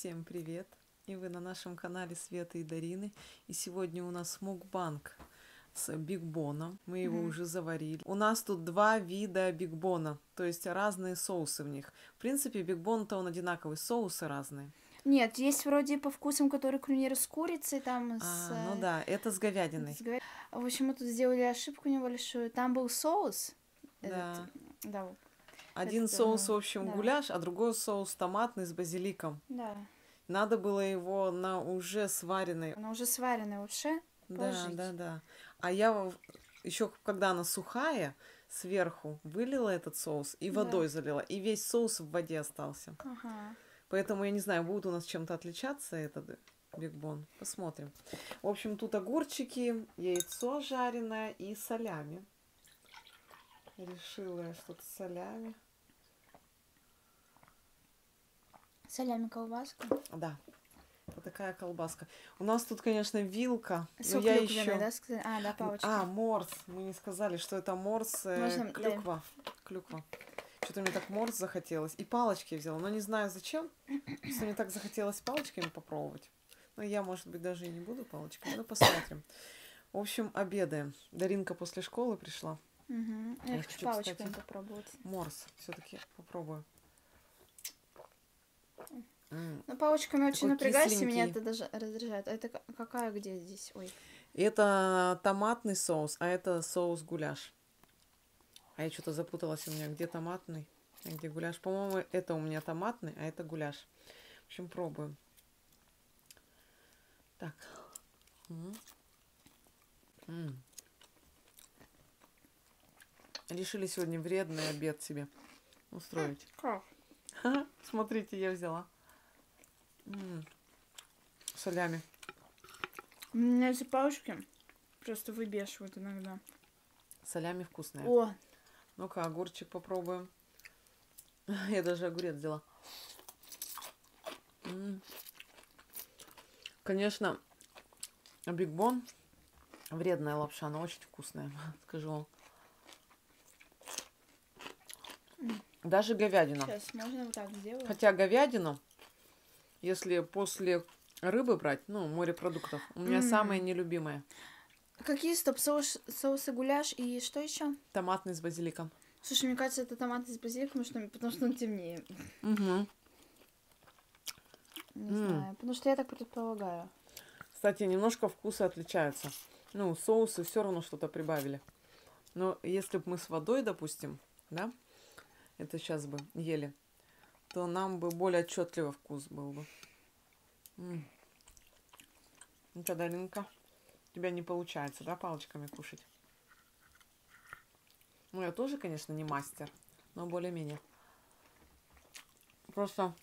Всем привет! И вы на нашем канале Светы и Дарины. И сегодня у нас мукбанг с бигбоном. Мы его уже заварили. У нас тут два вида бигбона, то есть разные соусы в них. В принципе, бигбон-то он одинаковый, соусы разные. Нет, есть вроде по вкусам, которые, к примеру, с курицей, там, Ну да, это с говядиной. В общем, мы тут сделали ошибку небольшую. Там был соус. Да. Да. Один соус, в общем, гуляш, а другой соус томатный с базиликом. Да. Надо было его на уже сваренной. На уже сваренной вообще положить. Да. А я еще, когда она сухая, сверху вылила этот соус и водой залила, и весь соус в воде остался. Ага. Поэтому я не знаю, будет у нас чем-то отличаться этот бигбон. Посмотрим. В общем, тут огурчики, яйцо жареное и солями. Решила я что-то с солями. Солями колбаска? Да. Вот такая колбаска. У нас тут, конечно, вилка. Сок я клюквенный, еще... да, сказали? А, да, палочка. Морс. Мы не сказали, что это морс. Клюква. Клюква. Что-то мне так морс захотелось. И палочки взяла. Но не знаю зачем. Что мне так захотелось палочками попробовать. Но я, может быть, даже и не буду палочками. Но посмотрим. В общем, обедаем. Даринка после школы пришла. Угу. Я хочу палочками попробовать. Морс. Все-таки попробую. Ну, палочками очень напрягаюсь, и меня это даже раздражает. А это какая, где здесь? Ой. Это томатный соус, а это соус гуляш. А я что-то запуталась у меня, где томатный, а где гуляш. По-моему, это у меня томатный, а это гуляш. В общем, пробуем. Так. Решили сегодня вредный обед себе устроить. Как? Смотрите, я взяла. Солями. У меня эти палочки просто выбешивают иногда. Солями вкусные. О! Ну-ка, огурчик попробуем. Я даже огурец взяла. Конечно, бигбон вредная лапша, но очень вкусная, скажу вам. Даже говядина. Сейчас, можно вот так сделать? Хотя говядину, если после рыбы брать, ну, морепродуктов, у меня самые нелюбимые. Какие соусы гуляш и что еще? Томатный с базиликом. Слушай, мне кажется, это томатный с базиликом, потому что он темнее. Угу. Не знаю, потому что я так предполагаю. Кстати, немножко вкусы отличаются. Ну, соусы все равно что-то прибавили. Но если бы мы с водой, допустим, да, это сейчас бы ели, то нам бы более отчетливый вкус был бы. Ну-ка, Даринка, у тебя не получается, да, палочками кушать? Ну, я тоже, конечно, не мастер, но более-менее. Просто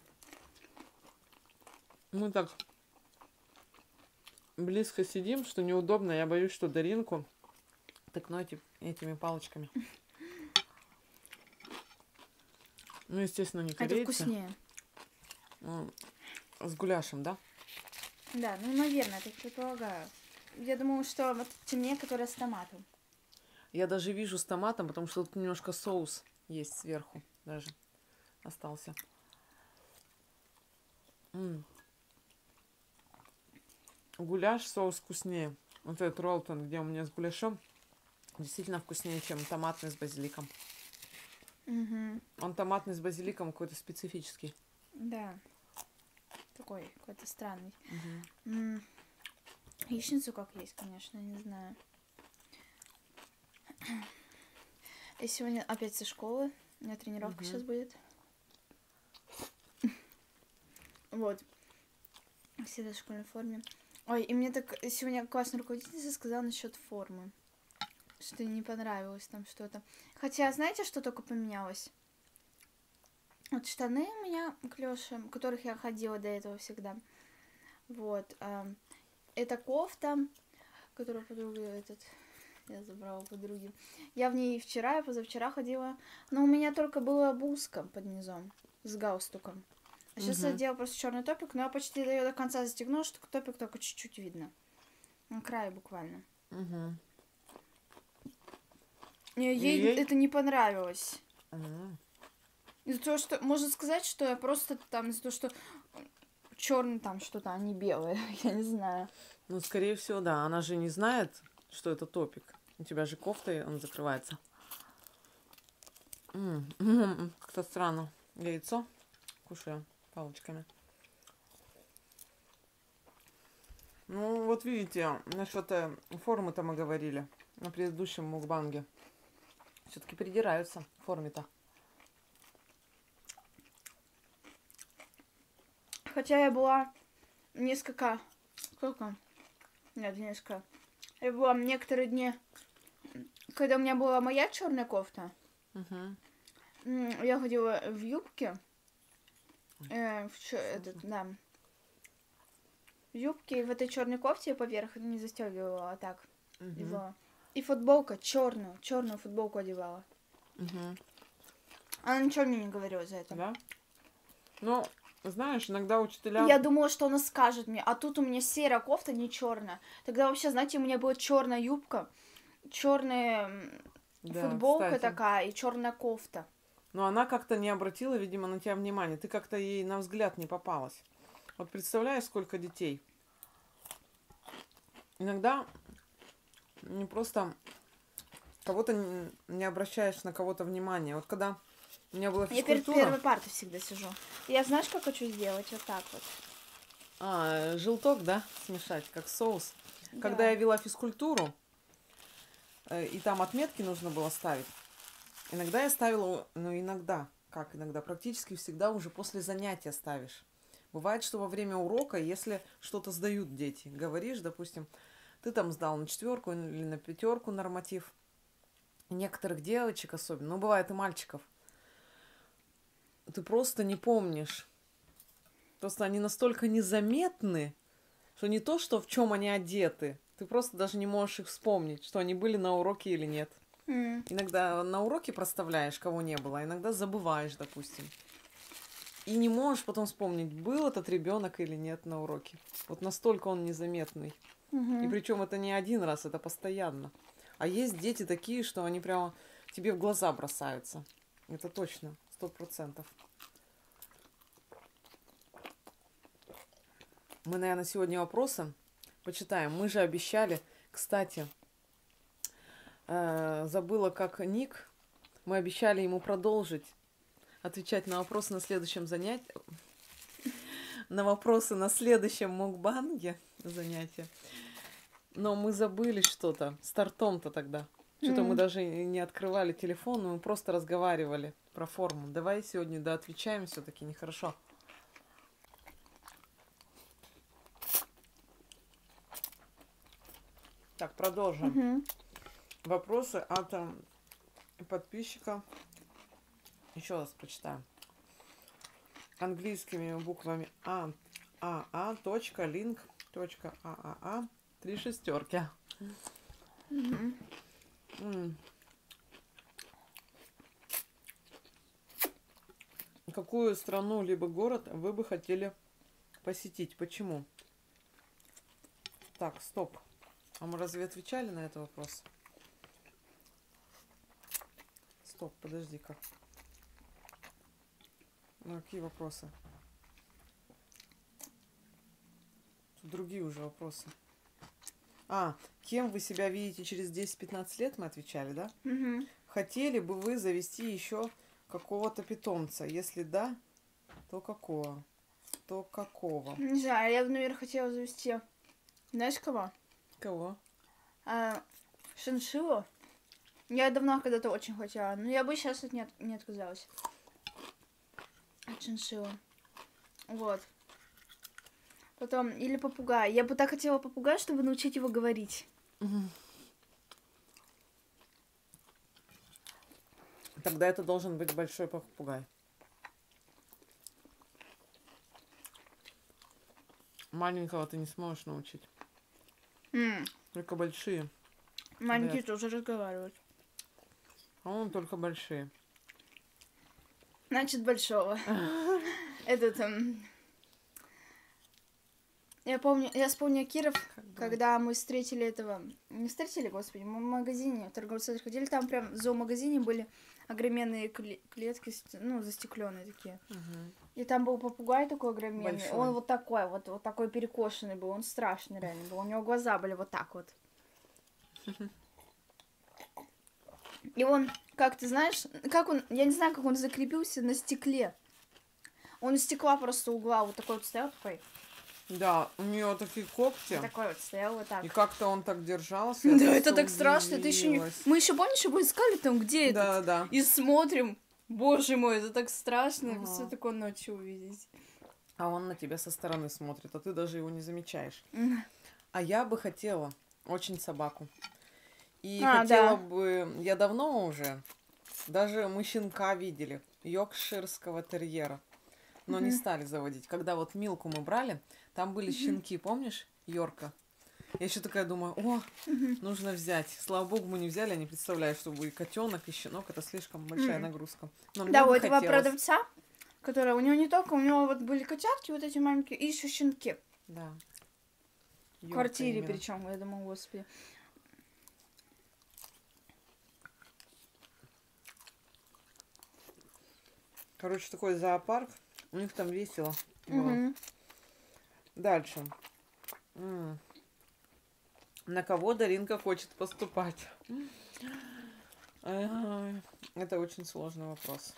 мы так близко сидим, что неудобно. Я боюсь, что Даринку тыкну этими палочками. Ну, естественно, не корейцы. Это вкуснее. С гуляшем, да? Да, ну, наверное, так предполагаю. Я думаю, что вот темнее, которая с томатом. Я даже вижу с томатом, потому что тут немножко соус есть сверху даже остался. Гуляш, соус вкуснее. Вот этот роллтон, где у меня с гуляшом, действительно вкуснее, чем томатный с базиликом. Он томатный с базиликом какой-то специфический. Да. Такой какой-то странный. Яичницу как есть, конечно, не знаю. Я сегодня опять со школы. У меня тренировка сейчас будет. Вот. Всегда в школьной форме. Ой, и мне так сегодня классная руководительница сказала насчет формы. Что ей не понравилось там что-то. Хотя, знаете, что только поменялось? Вот штаны у меня клёши, в которых я ходила до этого всегда. Вот. Это кофта, которую подруга я забрала у подруги. Я в ней вчера и позавчера ходила. Но у меня только было узко под низом с галстуком. А сейчас я делала просто черный топик, но я почти ее до конца застегнула, что топик только чуть-чуть видно. На крае буквально. Ей это не понравилось. Из-за того, что можно сказать, что я просто там из-за того, что черный там что-то, а не белое. Я не знаю. Ну, скорее всего, да. Она же не знает, что это топик. У тебя же кофта, он закрывается. Как-то странно. Яйцо кушаю палочками. Ну, вот видите, насчет формы-то мы говорили на предыдущем мукбанге. Все-таки придираются к форме-то. Хотя я была несколько... Сколько? Нет, несколько. Я была некоторые дни, когда у меня была моя черная кофта. Я ходила в юбке. В юбке, и в этой черной кофте поверх не застегивала, а так одевала. И футболка черную футболку одевала. Она ничего мне не говорила за это. Да? Ну, знаешь, иногда учителя... Я думала, что она скажет мне, а тут у меня серая кофта, не черная. Тогда вообще, знаете, у меня была черная юбка, черная футболка, кстати, такая и черная кофта. Но она как-то не обратила, видимо, на тебя внимания. Ты как-то ей на взгляд не попалась. Вот представляешь, сколько детей. Иногда не просто кого-то не обращаешь на кого-то внимания. Вот когда у меня была физкультура... Я перед первой партой всегда сижу. Я знаешь, как хочу сделать? Вот так вот. Желток, да, смешать, как соус. Да. Когда я вела физкультуру, и там отметки нужно было ставить, иногда я ставила, иногда, практически всегда уже после занятия ставишь. Бывает, что во время урока, если что-то сдают дети, говоришь, допустим, ты там сдал на 4 или на 5 норматив, некоторых девочек особенно, но бывает и мальчиков, ты просто не помнишь. Просто они настолько незаметны, что не то, что в чем они одеты, ты просто даже не можешь их вспомнить, что они были на уроке или нет. Иногда на уроке проставляешь, кого не было, а иногда забываешь, допустим. И не можешь потом вспомнить, был этот ребенок или нет на уроке. Вот настолько он незаметный. И причем это не один раз, это постоянно. А есть дети такие, что они прямо тебе в глаза бросаются. Это точно, 100%. Мы, наверное, сегодня вопросы почитаем. Мы же обещали, кстати, забыла, как ник. Мы обещали ему продолжить отвечать на вопросы на следующем занятии. На вопросы на следующем мукбанге занятия. Но мы забыли что-то. Стартом-то тогда. Что-то мы даже не открывали телефон, мы просто разговаривали про форму. Давай сегодня доотвечаем все-таки, нехорошо. Так, продолжим. Вопросы от подписчика. Еще раз прочитаем. Английскими буквами aa.link.aaa 3 шестерки. Какую страну либо город вы бы хотели посетить? Почему? Так, стоп. А мы разве отвечали на этот вопрос? Стоп, подожди-ка. Ну, какие вопросы? Тут другие уже вопросы. Кем вы себя видите через 10-15 лет, мы отвечали, да? Хотели бы вы завести еще какого-то питомца? Если да, то какого? То какого? Не знаю, я бы, наверное, хотела завести... Знаешь, кого? Кого? Шиншиллу. Я давно когда-то очень хотела, но я бы сейчас не отказалась. От шиншиллы. Вот. Потом, или попугай. Я бы так хотела попугая, чтобы научить его говорить. Тогда это должен быть большой попугай. Маленького ты не сможешь научить. Только большие. Маленькие тоже разговаривают. А он только большие. Значит, большого. Я помню, я вспомнила Киров, когда мы встретили этого... Не встретили, господи, мы в магазине, в торговый центр ходили, там прям в зоомагазине были огроменные клетки, застекленные такие. И там был попугай такой огроменный. Большой. Он вот такой перекошенный был. Он страшный реально был. У него глаза были вот так вот. И он, как ты знаешь, я не знаю, как он закрепился на стекле. Он из стекла просто угла вот такой вот стоял, такой. Да, у нее такие когти. Вот такой вот стоял вот так. И как-то он так держался. Да, это так страшно. Это еще не... Мы еще, помнишь, его искали там, где это? Да. И смотрим. Боже мой, это так страшно. Все такое ночью увидеть. А он на тебя со стороны смотрит, а ты даже его не замечаешь. А я бы хотела очень собаку. И хотела бы... Я давно уже... Даже мы щенка видели. Йоркширского терьера. Но не стали заводить. Когда вот Милку мы брали, там были щенки, помнишь? Йорка. Я еще такая думаю, нужно взять. Слава богу, мы не взяли, я не представляю, чтобы и котенок, и щенок, это слишком большая нагрузка. Но да, у этого продавца, который, у него вот были котятки, вот эти маленькие, и еще щенки. Да. В квартире причем, я думаю, господи. Короче, такой зоопарк. У них там весело было. Дальше. На кого Даринка хочет поступать? Это очень сложный вопрос.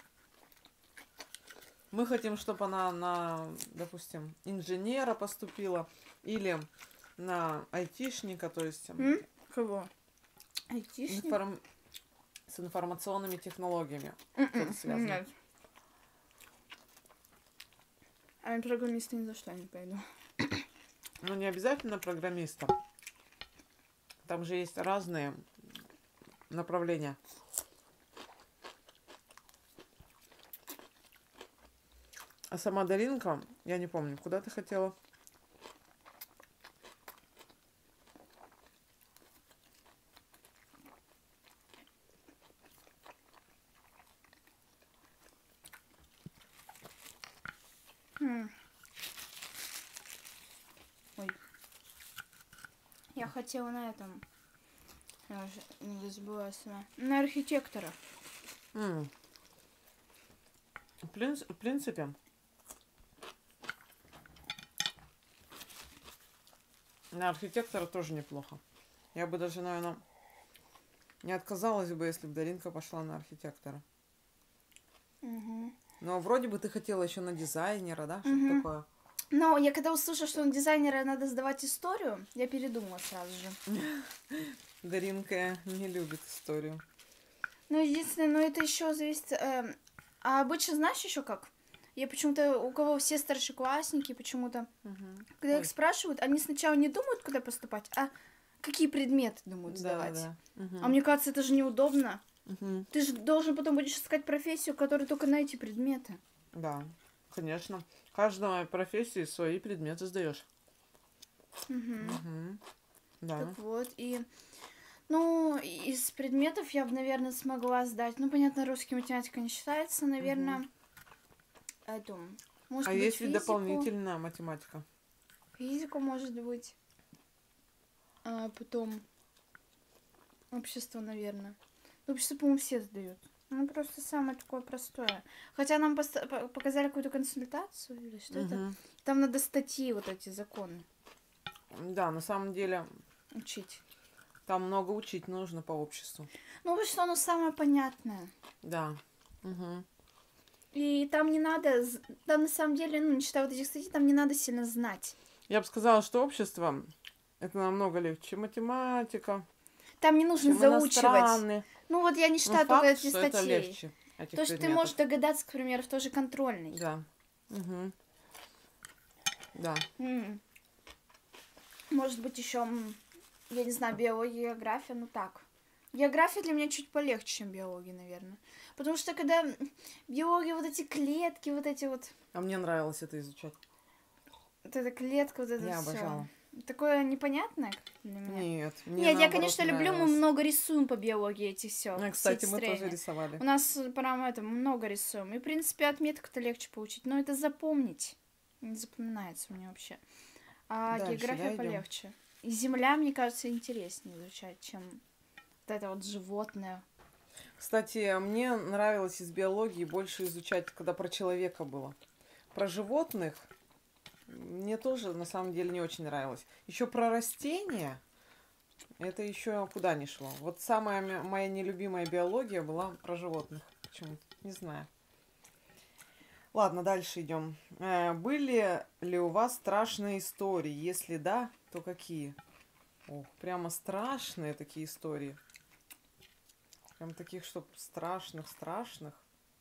Мы хотим, чтобы она на, допустим, инженера поступила или на айтишника, то есть... Кого? Айтишник? С информационными технологиями. Что-то связано. Нет. А я программиста ни за что не пойду. Ну, не обязательно программиста. Там же есть разные направления. А сама Даринка, я не помню, куда ты хотела? Ой. Я хотела на этом... Я уже не забыла сама. На архитектора. В принципе, на архитектора тоже неплохо. Я бы даже, наверное, не отказалась бы, если бы Даринка пошла на архитектора. Но вроде бы ты хотела еще на дизайнера, да? Что-то такое. Но я когда услышала, что на дизайнера надо сдавать историю, я передумала сразу же. Даринка не любит историю. Ну, единственное, это еще зависит... А обычно знаешь еще как? Я почему-то, у кого все старшеклассники, почему-то, когда их спрашивают, они сначала не думают, куда поступать, а какие предметы думают сдавать. А мне кажется, это же неудобно. Ты же должен потом будешь искать профессию, которая только на эти предметы. Да, конечно. Каждой профессии свои предметы сдаешь. Да. Так вот, и... Ну, из предметов я бы, наверное, смогла сдать. Ну, понятно, русский, математика не считается, наверное. Эту, может быть, если физику. Дополнительная математика? Физику, может быть. А потом общество, наверное. Общество, по-моему, все сдают. Ну, просто самое такое простое. Хотя нам показали какую-то консультацию или что-то. Там надо статьи, вот эти законы. Да, на самом деле... Учить. Там много учить нужно по обществу. Ну, потому что оно самое понятное. Да. И там не надо... Там, на самом деле, ну, не читая вот этих статей, там не надо сильно знать. Я бы сказала, что общество это намного легче, чем математика. Там не нужно заучивать. Ну, вот я не считаю только эти статьи. Это легче. То, что ты можешь догадаться, к примеру, в той же контрольной. Да. Да. Может быть, еще, я не знаю, биология, география, ну так. География для меня чуть полегче, чем биология, наверное. Потому что когда биология, вот эти клетки, вот эти вот... А мне нравилось это изучать. Вот эта клетка, вот это Я всё. обожала. Такое непонятное для меня. Нет, я, конечно, люблю, мы много рисуем по биологии эти все. Кстати, мы тоже рисовали. У нас прям много рисуем. И, в принципе, отметок-то легче получить. Но это запомнить. Не запоминается мне вообще. А дальше, география полегче. И земля, мне кажется, интереснее изучать, чем вот это вот животное. Кстати, мне нравилось из биологии больше изучать, когда про человека было. про животных мне тоже на самом деле не очень нравилось. Еще про растения, это еще куда ни шло. Вот самая моя нелюбимая биология была про животных. Почему-то, не знаю. Ладно, дальше идем. Были ли у вас страшные истории? Если да, то какие? Ох, прямо страшные такие истории. Прям таких, чтоб страшных.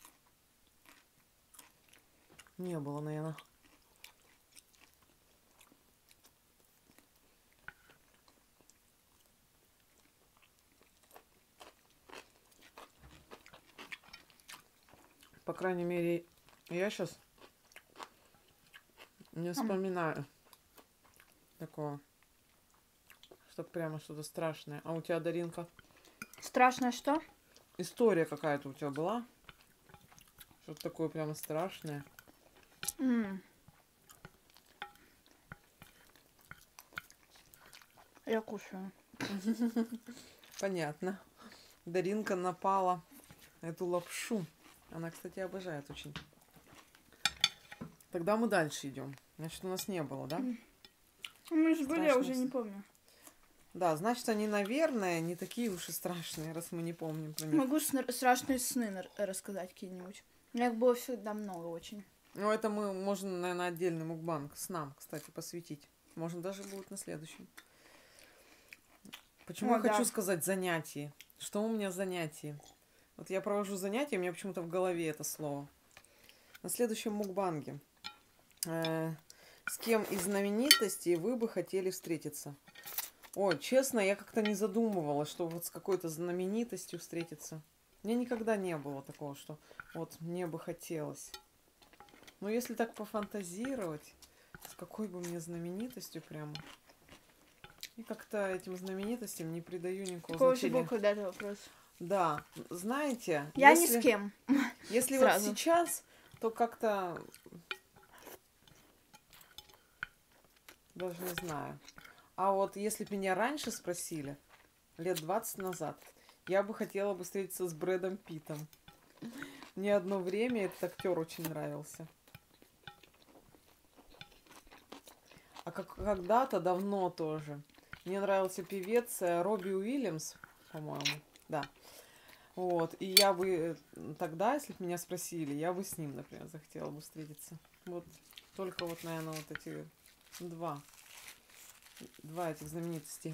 Не было, наверное. По крайней мере, я сейчас не вспоминаю такого, чтоб прямо что-то страшное. А у тебя, Даринка? Страшное что? История какая-то у тебя была? Что-то такое прямо страшное. Я кушаю. Понятно. Даринка напала на эту лапшу. Она, кстати, обожает очень. Тогда мы дальше идем. Значит, у нас не было, да? Мы же были, я уже не помню. Да, значит, они, наверное, не такие уж и страшные, раз мы не помним про них. Могу страшные сны рассказать какие-нибудь. У меня их было всегда много очень. Ну, это мы можем, наверное, отдельный мукбанг снам, кстати, посвятить. Можно даже будет на следующем. Почему я хочу сказать занятие? Что у меня занятие? Вот я провожу занятия, у меня почему-то в голове это слово. На следующем мукбанге. С кем из знаменитостей вы бы хотели встретиться? Ой, честно, я как-то не задумывалась, что вот с какой-то знаменитостью встретиться. У меня никогда не было такого, что вот мне бы хотелось. Но если так пофантазировать, с какой бы мне знаменитостью прямо... И как-то этим знаменитостям не придаю никакого значения. Какой же был вопрос? Да, знаете... Я ни с кем. Если вот сейчас, то как-то... Даже не знаю. А вот если бы меня раньше спросили, лет 20 назад, я бы хотела бы встретиться с Брэдом Питтом. Мне одно время этот актер очень нравился. А когда-то давно тоже. Мне нравился певец Робби Уильямс, по-моему. Да. Вот. И я бы тогда, если бы меня спросили, я бы с ним, например, захотела бы встретиться. Вот. Только вот, наверное, вот эти два этих знаменитостей.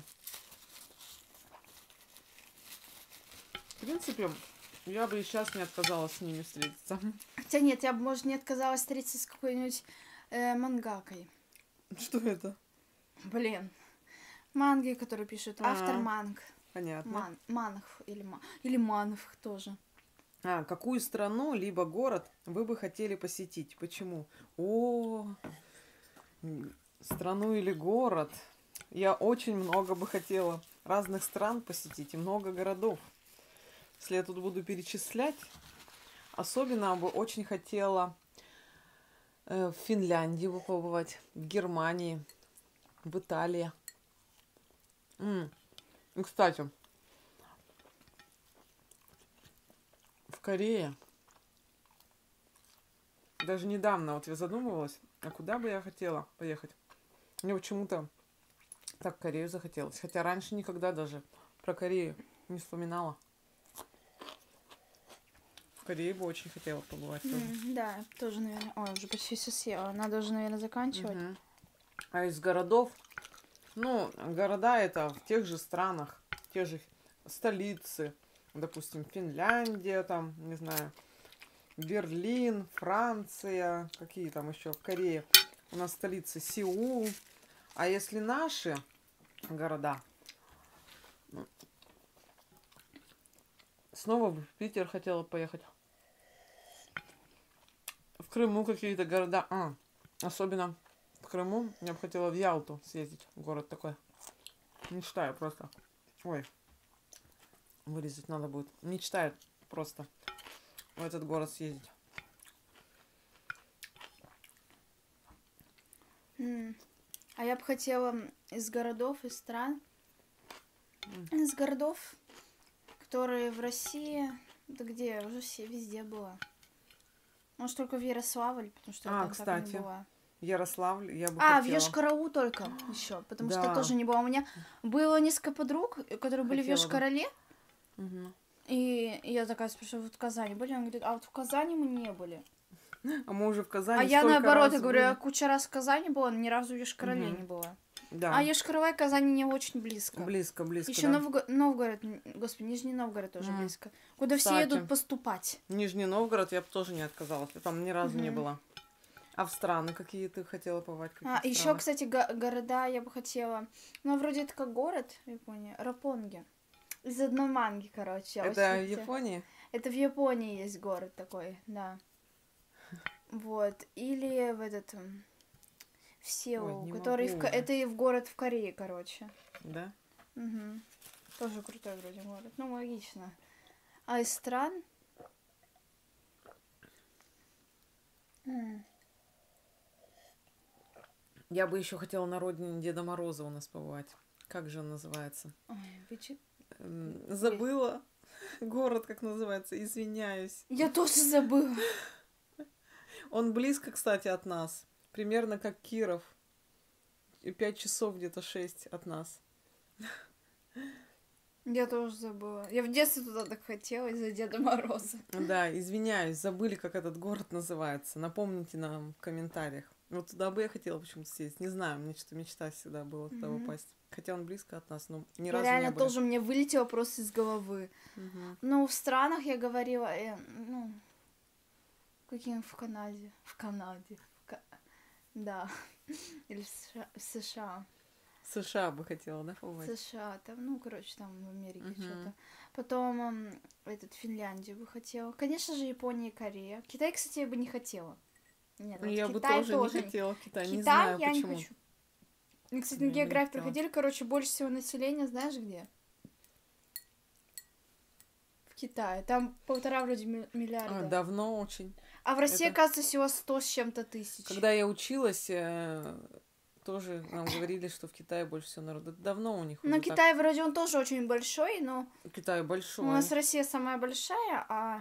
В принципе, я бы и сейчас не отказалась с ними встретиться. Хотя нет, я бы, может, не отказалась встретиться с какой-нибудь мангакой. Что это? Блин. Манги, которые пишут. Автор манг. Понятно. Манг или манов тоже. Какую страну либо город вы бы хотели посетить? Почему? Страну или город? Я очень много бы хотела разных стран посетить и много городов. Если я тут буду перечислять, особенно бы очень хотела в Финляндии побывать, в Германии, в Италии. И, кстати, в Корее. Даже недавно вот я задумывалась, а куда бы я хотела поехать. Мне почему-то так в Корею захотелось. Хотя раньше никогда даже про Корею не вспоминала. В Корее бы очень хотела побывать тоже. Да, тоже, наверное. Ой, уже почти все съела. Надо уже, наверное, заканчивать. А из городов, города это в тех же странах, те же столицы. Допустим, Финляндия, там, не знаю, Берлин, Франция, какие там еще в Корее. У нас столица Сеул. А если наши города, снова в Питер хотела поехать. В Крыму какие-то города. Особенно в Крыму я бы хотела в Ялту съездить. Город такой. Мечтаю просто. Ой. Вырезать надо будет. Мечтаю просто в этот город съездить. А я бы хотела из городов, из стран, из городов, которые в России, да где, уже все везде было. Может, только в Ярославль, потому что я там так и не была. Ярославль, я бы хотела. в Йошкар-Олу только еще, потому что тоже не было. У меня было несколько подруг, которые были в Йошкар-Оле. И я такая спрашиваю, вот в Казани были? Она говорит, а вот в Казани мы не были. А мы уже в Казани. А я наоборот, я говорю, я куча раз в Казани была, но ни разу в Йошкар-Оле не была. Да. А Йошкар-Ола и Казани не очень близко. Близко. Еще Новгород, господи, Нижний Новгород тоже близко. Куда все едут поступать. Нижний Новгород я бы тоже не отказалась, я там ни разу не была. А в страны какие ты хотела побывать? Еще, кстати, города я бы хотела. Ну, вроде это как город в Японии. Ропpongi. Из одной манги, короче. Это в Японии? Это в Японии есть город такой, да. Вот. Или в этот... В Сеул, который... Это и в город в Корее, короче. Да? Угу. Тоже крутой вроде город. Ну, логично. А из стран... Я бы еще хотела на родине Деда Мороза у нас побывать. Как же он называется? Ой, забыла город, как называется. Извиняюсь. Я тоже забыла. Он близко, кстати, от нас. Примерно как Киров. 5 часов где-то 6 от нас. Я тоже забыла. Я в детстве туда так хотела из-за Деда Мороза. Да, извиняюсь, забыли, как этот город называется. Напомните нам в комментариях. Вот туда бы я хотела почему-то съездить. Не знаю, мне что-то мечта всегда была туда упасть. Хотя он близко от нас, но ни разу не было. Реально тоже мне вылетело просто из головы. Ну, в странах я говорила, каким в Канаде. Да. Или в США. В США бы хотела, да, побывать? США, там, короче, там в Америке что-то. Потом Финляндию бы хотела. Конечно же, Япония и Корея. Китай, кстати, я бы не хотела. Нет, я бы тоже не хотела Китай, не знаю я почему. Не хочу. Мы, кстати, на географии проходили, короче, больше всего населения, знаешь где? В Китае. Там 1,5 вроде миллиарда. Давно очень. А в России, оказывается, всего 100 с чем-то тысяч. Когда я училась, тоже нам говорили, что в Китае больше всего народу. Давно у них. Но Китай вроде он тоже очень большой, но... Китай большой. У нас Россия самая большая, а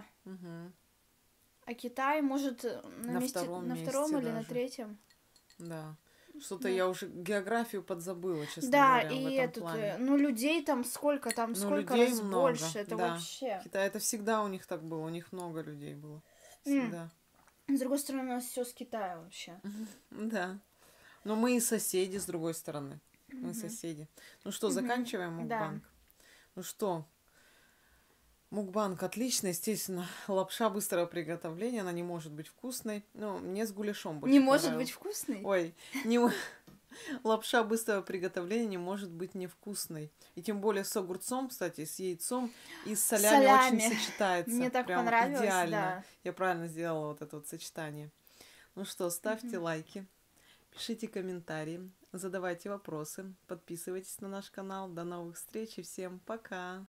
Китай может на втором или на третьем. Да. Что-то я уже географию подзабыла, честно Да, говоря, и плане. людей там сколько сколько раз много. Больше, это вообще. Китай, это всегда у них так было, у них много людей было. Всегда. С другой стороны, у нас все с Китая вообще. Да. Но мы и соседи, с другой стороны. Мы соседи. Ну что, заканчиваем мукбанг? Да. Ну что, мукбанг отлично, естественно. Лапша быстрого приготовления, она не может быть вкусной. Но мне с гуляшом больше понравилось. Не может быть вкусной? Ой, лапша быстрого приготовления не может быть невкусной. И тем более с огурцом, кстати, с яйцом и с солями очень сочетается. Мне так прям понравилось, идеально. Да. Я правильно сделала вот это вот сочетание. Ну что, ставьте лайки, пишите комментарии, задавайте вопросы, подписывайтесь на наш канал. До новых встреч и всем пока!